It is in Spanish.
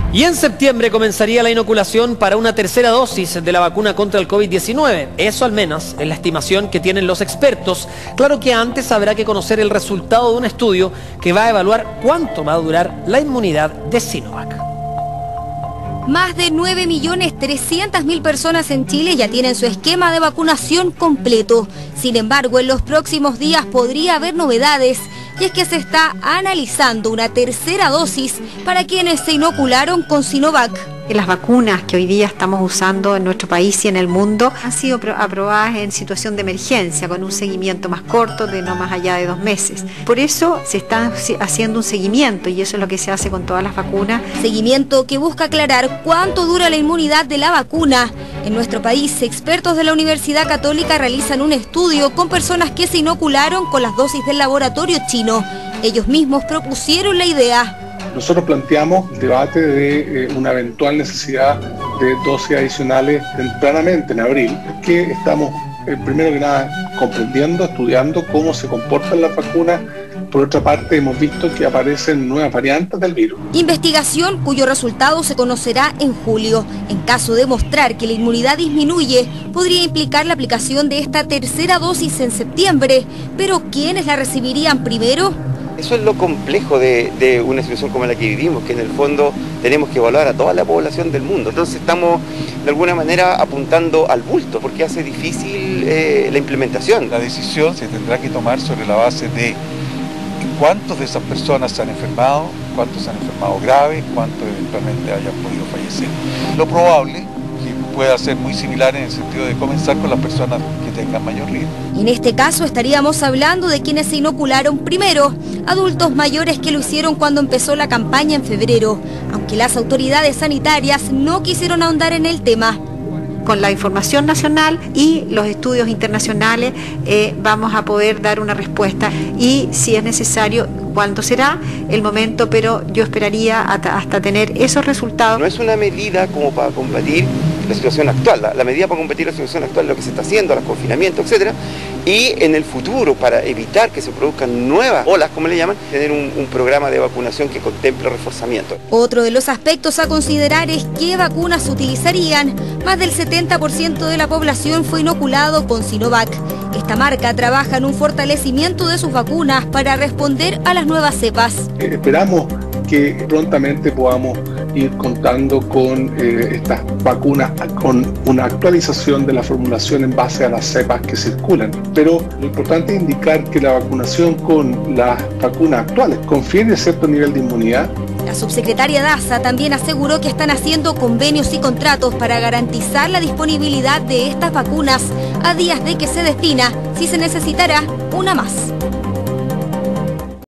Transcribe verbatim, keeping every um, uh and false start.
Y en septiembre comenzaría la inoculación para una tercera dosis de la vacuna contra el COVID diecinueve. Eso al menos es la estimación que tienen los expertos. Claro que antes habrá que conocer el resultado de un estudio que va a evaluar cuánto va a durar la inmunidad de Sinovac. Más de nueve millones trescientas mil personas en Chile ya tienen su esquema de vacunación completo. Sin embargo, en los próximos días podría haber novedades, y es que se está analizando una tercera dosis para quienes se inocularon con Sinovac. Las vacunas que hoy día estamos usando en nuestro país y en el mundo han sido aprobadas en situación de emergencia, con un seguimiento más corto de no más allá de dos meses. Por eso se está haciendo un seguimiento, y eso es lo que se hace con todas las vacunas. Seguimiento que busca aclarar cuánto dura la inmunidad de la vacuna. En nuestro país, expertos de la Universidad Católica realizan un estudio con personas que se inocularon con las dosis del laboratorio chino. Ellos mismos propusieron la idea. Nosotros planteamos el debate de eh, una eventual necesidad de dosis adicionales tempranamente en abril, que estamos, eh, primero que nada, comprendiendo, estudiando cómo se comportan las vacunas. Por otra parte, hemos visto que aparecen nuevas variantes del virus. Investigación cuyo resultado se conocerá en julio. En caso de mostrar que la inmunidad disminuye, podría implicar la aplicación de esta tercera dosis en septiembre. Pero ¿quiénes la recibirían primero? Eso es lo complejo de, de una situación como la que vivimos, que en el fondo tenemos que evaluar a toda la población del mundo. Entonces estamos de alguna manera apuntando al bulto, porque hace difícil eh, la implementación. La decisión se tendrá que tomar sobre la base de cuántos de esas personas se han enfermado, cuántos se han enfermado graves, cuántos eventualmente hayan podido fallecer. Lo probable que pueda ser muy similar en el sentido de comenzar con las personas que tengan mayor riesgo. En este caso estaríamos hablando de quienes se inocularon primero, adultos mayores que lo hicieron cuando empezó la campaña en febrero, aunque las autoridades sanitarias no quisieron ahondar en el tema. Con la información nacional y los estudios internacionales eh, vamos a poder dar una respuesta, y si es necesario, cuándo será el momento, pero yo esperaría hasta, hasta tener esos resultados. No es una medida como para combatir la situación actual, la, la medida para combatir la situación actual es lo que se está haciendo, los confinamientos, etcétera, y en el futuro, para evitar que se produzcan nuevas olas, como le llaman, tener un, un programa de vacunación que contemple reforzamiento. Otro de los aspectos a considerar es qué vacunas se utilizarían. Más del setenta por ciento de la población fue inoculado con Sinovac. Esta marca trabaja en un fortalecimiento de sus vacunas para responder a las nuevas cepas. Eh, esperamos que prontamente podamos ir contando con eh, estas vacunas, con una actualización de la formulación en base a las cepas que circulan. Pero lo importante es indicar que la vacunación con las vacunas actuales confiere cierto nivel de inmunidad. La subsecretaria Daza también aseguró que están haciendo convenios y contratos para garantizar la disponibilidad de estas vacunas a días de que se defina si se necesitará una más.